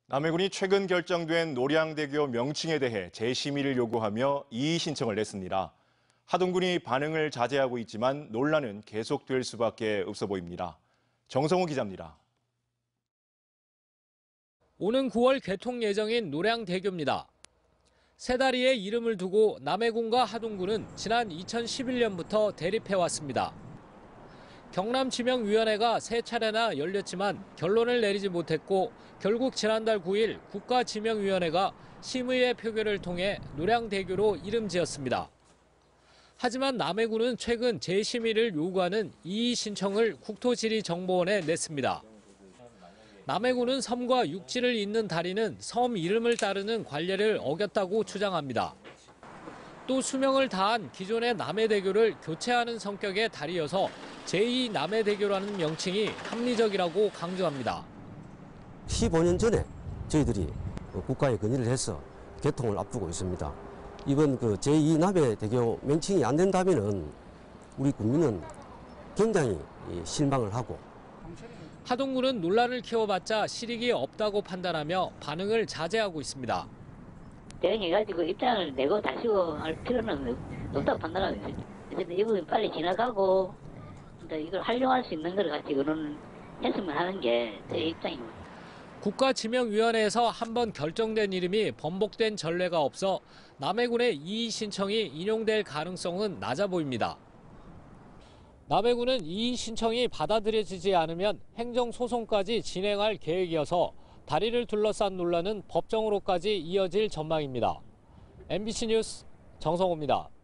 남해군이 최근 결정된 노량대교 명칭에 대해 재심의를 요구하며 이의 신청을 냈습니다. 하동군이 반응을 자제하고 있지만 논란은 계속될 수밖에 없어 보입니다. 정성호 기자입니다. 오는 9월 개통 예정인 노량대교입니다. 세 다리의 이름을 두고 남해군과 하동군은 지난 2011년부터 대립해왔습니다. 경남지명위원회가 세 차례나 열렸지만 결론을 내리지 못했고 결국 지난달 9일 국가지명위원회가 심의회 표결을 통해 노량대교로 이름 지었습니다. 하지만 남해군은 최근 재심의를 요구하는 이의 신청을 국토지리정보원에 냈습니다. 남해군은 섬과 육지를 잇는 다리는 섬 이름을 따르는 관례를 어겼다고 주장합니다. 또 수명을 다한 기존의 남해대교를 교체하는 성격의 다리여서 제2 남해대교라는 명칭이 합리적이라고 강조합니다. 15년 전에 저희들이 국가에 건의를 해서 개통을 앞두고 있습니다. 이번 제2 남해대교 명칭이 안 된다면 우리 국민은 굉장히 실망을 하고 하동군은 논란을 키워봤자 실익이 없다고 판단하며 반응을 자제하고 있습니다. 대응해가지고 입장을 내고 다시고 할 필요는 없다고 판단하고 있습니다. 그래서 이 부분 빨리 지나가고 이걸 활용할 수 있는 걸 같이 했으면 하는 게 제 입장입니다. 국가지명위원회에서 한번 결정된 이름이 번복된 전례가 없어 남해군의 이의 신청이 인용될 가능성은 낮아 보입니다. 남해군은 이의 신청이 받아들여지지 않으면 행정소송까지 진행할 계획이어서 다리를 둘러싼 논란은 법정으로까지 이어질 전망입니다. MBC 뉴스 정성호입니다.